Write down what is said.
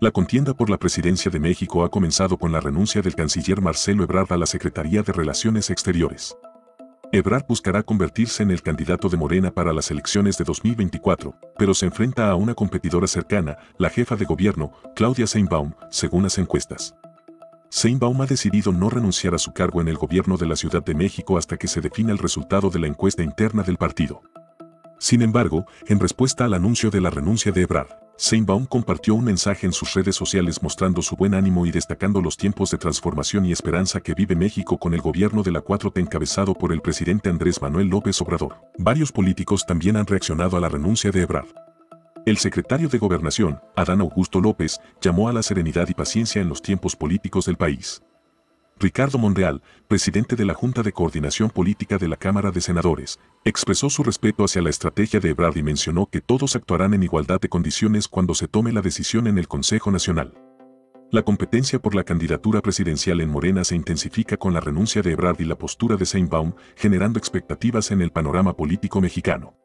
La contienda por la presidencia de México ha comenzado con la renuncia del canciller Marcelo Ebrard a la Secretaría de Relaciones Exteriores. Ebrard buscará convertirse en el candidato de Morena para las elecciones de 2024, pero se enfrenta a una competidora cercana, la jefa de gobierno, Claudia Sheinbaum, según las encuestas. Sheinbaum ha decidido no renunciar a su cargo en el gobierno de la Ciudad de México hasta que se defina el resultado de la encuesta interna del partido. Sin embargo, en respuesta al anuncio de la renuncia de Ebrard, Sheinbaum compartió un mensaje en sus redes sociales mostrando su buen ánimo y destacando los tiempos de transformación y esperanza que vive México con el gobierno de la 4T encabezado por el presidente Andrés Manuel López Obrador. Varios políticos también han reaccionado a la renuncia de Ebrard. El secretario de Gobernación, Adán Augusto López, llamó a la serenidad y paciencia en los tiempos políticos del país. Ricardo Monreal, presidente de la Junta de Coordinación Política de la Cámara de Senadores, expresó su respeto hacia la estrategia de Ebrard y mencionó que todos actuarán en igualdad de condiciones cuando se tome la decisión en el Consejo Nacional. La competencia por la candidatura presidencial en Morena se intensifica con la renuncia de Ebrard y la postura de Sheinbaum, generando expectativas en el panorama político mexicano.